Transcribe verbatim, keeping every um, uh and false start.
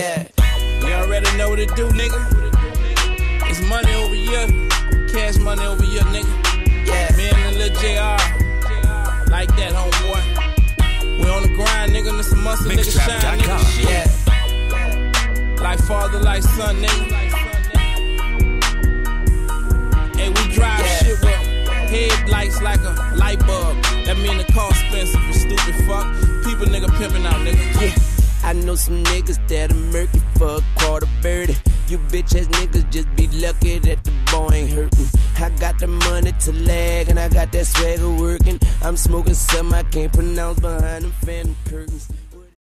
Yeah. You already know what to do, nigga. It's money over here. Cash money over here, nigga. Yeah. Me and the Lil J R. Like that, homeboy. We on the grind, nigga. This a muscle, nigga. Shine, nigga. Shit. Yeah. Like father, like son, nigga. Hey, we drive yeah. shit with headlights like a light bulb. That mean the car expensive, you stupid fuck. People nigga pimping out, nigga. Yeah. I know some niggas that are murky for a quarter birdie. You bitch ass niggas just be lucky that the boy ain't hurting. I got the money to lag and I got that swagger working. I'm smoking something I can't pronounce behind them phantom curtains.